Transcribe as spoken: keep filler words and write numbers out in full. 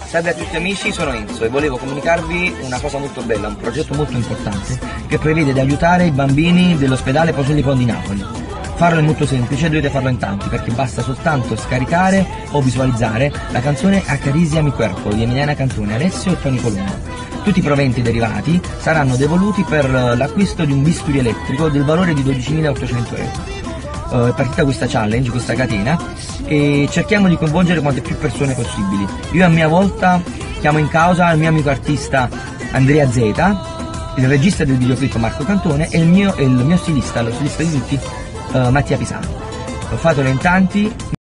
Salve a tutti amici, sono Enzo e volevo comunicarvi una cosa molto bella, un progetto molto importante che prevede di aiutare i bambini dell'ospedale Posillipo di Napoli. Farlo è molto semplice, dovete farlo in tanti perché basta soltanto scaricare o visualizzare la canzone Accarisia mi cuerpo di Emiliana Cantone, Alessio e Tony Colombo. Tutti i proventi derivati saranno devoluti per l'acquisto di un bisturi elettrico del valore di dodicimilaottocento euro. Uh, è partita questa challenge, questa catena, e cerchiamo di coinvolgere quante più persone possibili. Io a mia volta chiamo in causa il mio amico artista Andrea Zeta, il regista del videoclip Marco Cantone e il mio, e il mio stilista, lo stilista di tutti, uh, Mattia Pisano. Fatelo in tanti.